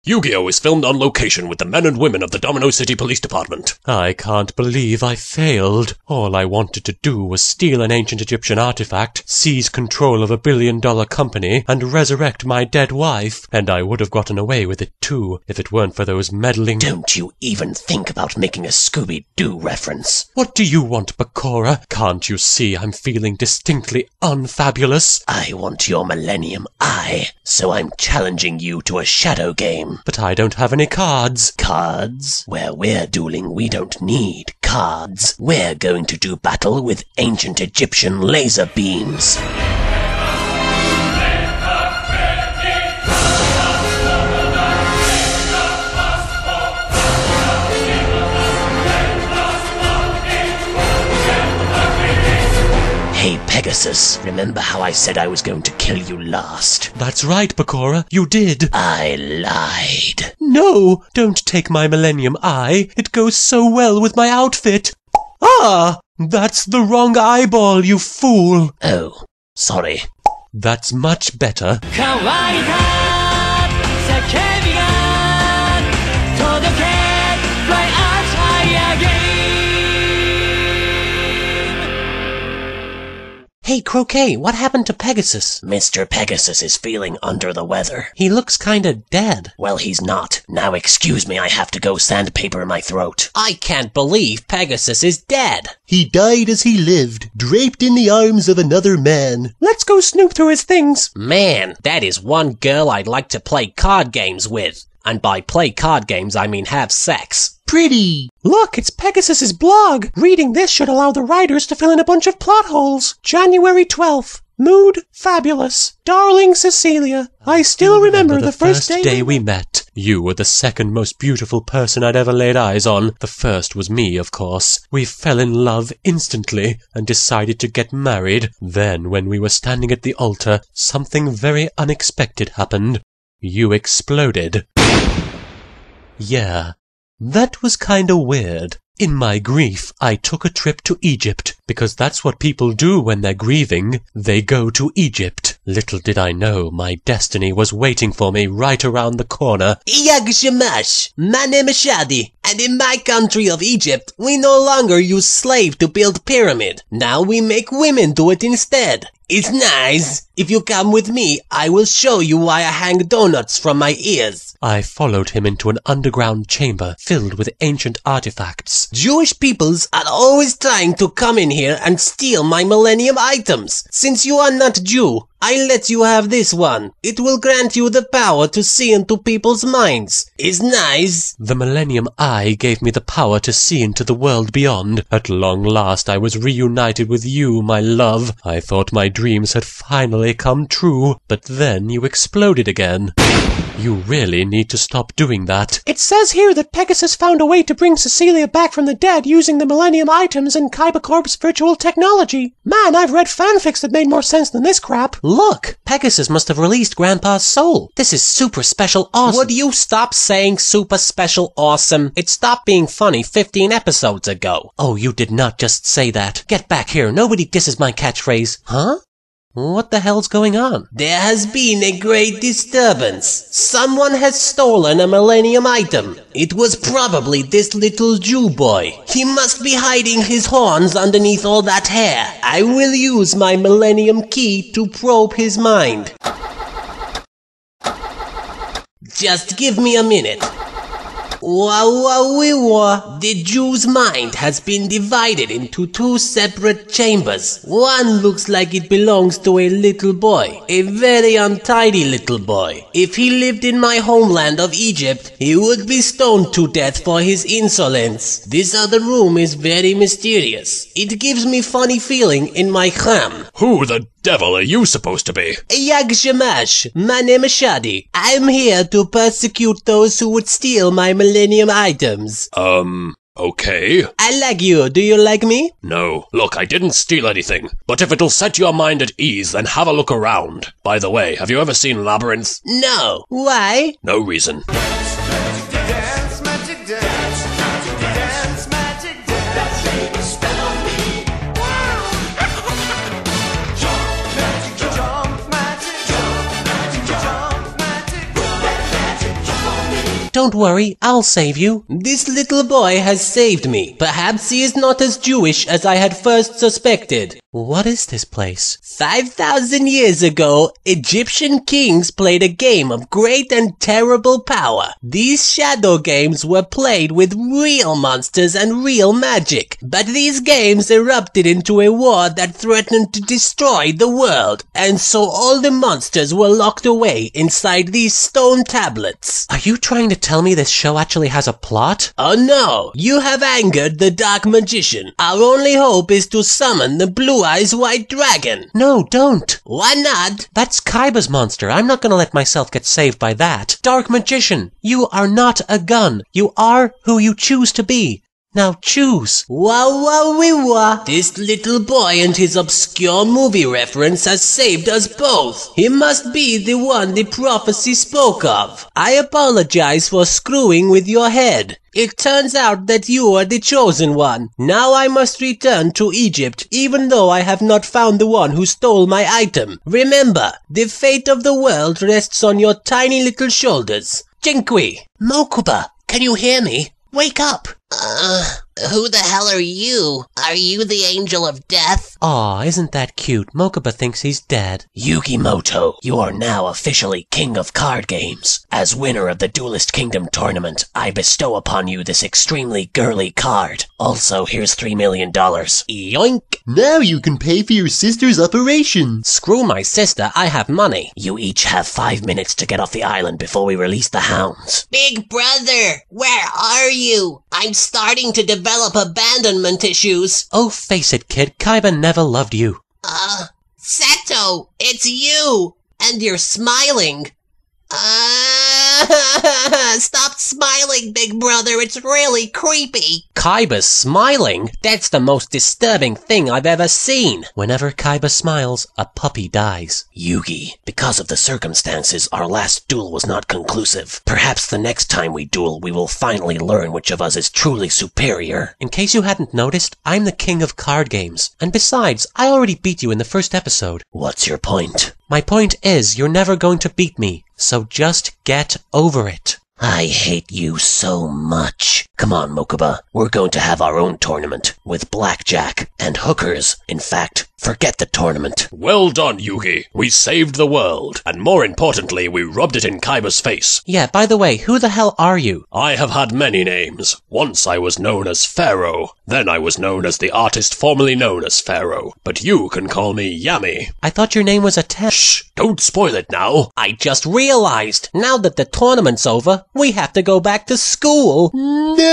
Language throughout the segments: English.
Yu-Gi-Oh! Is filmed on location with the men and women of the Domino City Police Department. I can't believe I failed. All I wanted to do was steal an ancient Egyptian artifact, seize control of a billion-dollar company, and resurrect my dead wife. And I would have gotten away with it too, if it weren't for those meddling— Don't you even think about making a Scooby-Doo reference. What do you want, Bakura? Can't you see I'm feeling distinctly unfabulous? I want your Millennium Eye, so I'm challenging you to a shadow game. But I don't have any cards. Cards? Where we're dueling, we don't need cards. We're going to do battle with ancient Egyptian laser beams. Hey Pegasus, remember how I said I was going to kill you last? That's right, Bakura, you did. I lied. No, don't take my Millennium Eye. It goes so well with my outfit. Ah, that's the wrong eyeball, you fool. Oh, sorry. That's much better. Hey Croquet, what happened to Pegasus? Mr. Pegasus is feeling under the weather. He looks kinda dead. Well, he's not. Now excuse me, I have to go sandpaper my throat. I can't believe Pegasus is dead. He died as he lived, draped in the arms of another man. Let's go snoop through his things. Man, that is one girl I'd like to play card games with. And by play card games, I mean have sex. Pretty. Look, it's Pegasus's blog. Reading this should allow the writers to fill in a bunch of plot holes. January 12th. Mood fabulous. Darling Cecilia, I still remember the first day we met. You were the second most beautiful person I'd ever laid eyes on. The first was me, of course. We fell in love instantly and decided to get married. Then, when we were standing at the altar, something very unexpected happened. You exploded. Yeah. That was kinda weird. In my grief, I took a trip to Egypt, because that's what people do when they're grieving. They go to Egypt. Little did I know my destiny was waiting for me right around the corner. Jagshamesh, my name is Shadi, and in my country of Egypt, we no longer use slave to build pyramid. Now we make women do it instead. It's nice. If you come with me, I will show you why I hang donuts from my ears. I followed him into an underground chamber filled with ancient artifacts. Jewish peoples are always trying to come in here and steal my millennium items. Since you are not Jew, I let you have this one. It will grant you the power to see into people's minds. It's nice. The Millennium Eye gave me the power to see into the world beyond. At long last I was reunited with you, my love. I thought my dreams had finally come true, but then you exploded again. You really need to stop doing that. It says here that Pegasus found a way to bring Cecilia back from the dead using the Millennium items and Kaiba Corp's virtual technology. Man, I've read fanfics that made more sense than this crap. Look, Pegasus must have released Grandpa's soul. This is super special awesome. Would you stop saying super special awesome? It stopped being funny 15 episodes ago. Oh, you did not just say that. Get back here. Nobody disses my catchphrase. Huh? What the hell's going on? There has been a great disturbance. Someone has stolen a millennium item. It was probably this little Jew boy. He must be hiding his horns underneath all that hair. I will use my millennium key to probe his mind. Just give me a minute. The Jew's mind has been divided into two separate chambers. One looks like it belongs to a little boy, a very untidy little boy. If he lived in my homeland of Egypt, he would be stoned to death for his insolence. This other room is very mysterious. It gives me funny feeling in my ham. Who the devil are you supposed to be? Jagshamesh, my name is Shadi. I'm here to persecute those who would steal my millennium items. Okay. I like you. Do you like me? No. Look, I didn't steal anything. But if it'll set your mind at ease, then have a look around. By the way, have you ever seen Labyrinth? No. Why? No reason. Don't worry, I'll save you. This little boy has saved me. Perhaps he is not as Jewish as I had first suspected. What is this place? 5,000 years ago, Egyptian kings played a game of great and terrible power. These shadow games were played with real monsters and real magic. But these games erupted into a war that threatened to destroy the world. And so all the monsters were locked away inside these stone tablets. Are you trying to tell me this show actually has a plot? Oh no, you have angered the dark magician. Our only hope is to summon the Blue Eyes White Dragon. No, don't. Why not? That's Kaiba's monster. I'm not gonna let myself get saved by that. Dark magician, you are not a gun. You are who you choose to be. Now choose. Wah. This little boy and his obscure movie reference has saved us both. He must be the one the prophecy spoke of. I apologize for screwing with your head. It turns out that you are the chosen one. Now I must return to Egypt, even though I have not found the one who stole my item. Remember, the fate of the world rests on your tiny little shoulders. Jinqui. Mokuba, can you hear me? Wake up! Who the hell are you? Are you the angel of death? Aw, isn't that cute? Mokuba thinks he's dead. Yugimoto, you are now officially king of card games. As winner of the Duelist Kingdom tournament, I bestow upon you this extremely girly card. Also, here's $3 million. Yoink. Now you can pay for your sister's operation. Screw my sister, I have money. You each have 5 minutes to get off the island before we release the hounds. Big brother, where are you? I'm starting to develop abandonment issues. Oh, face it, kid. Kaiba never loved you. Seto, it's you! And you're smiling. Stop smiling, big brother. It's really creepy. Kaiba's smiling? That's the most disturbing thing I've ever seen. Whenever Kaiba smiles, a puppy dies. Yugi, because of the circumstances, our last duel was not conclusive. Perhaps the next time we duel, we will finally learn which of us is truly superior. In case you hadn't noticed, I'm the king of card games. And besides, I already beat you in the first episode. What's your point? My point is, you're never going to beat me. So just get over it. I hate you so much. Come on, Mokuba. We're going to have our own tournament with blackjack and hookers. In fact, forget the tournament. Well done, Yugi. We saved the world. And more importantly, we rubbed it in Kaiba's face. Yeah, by the way, who the hell are you? I have had many names. Once I was known as Pharaoh. Then I was known as the artist formerly known as Pharaoh. But you can call me Yami. I thought your name was Atem. Shh! Don't spoil it now. I just realized, now that the tournament's over, we have to go back to school. No!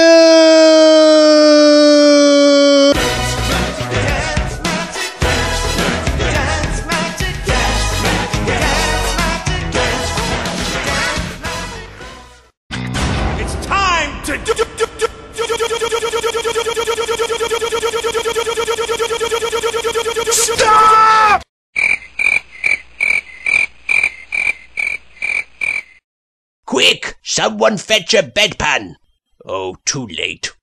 It's time to stop! Quick! Someone fetch a bedpan! Oh, too late.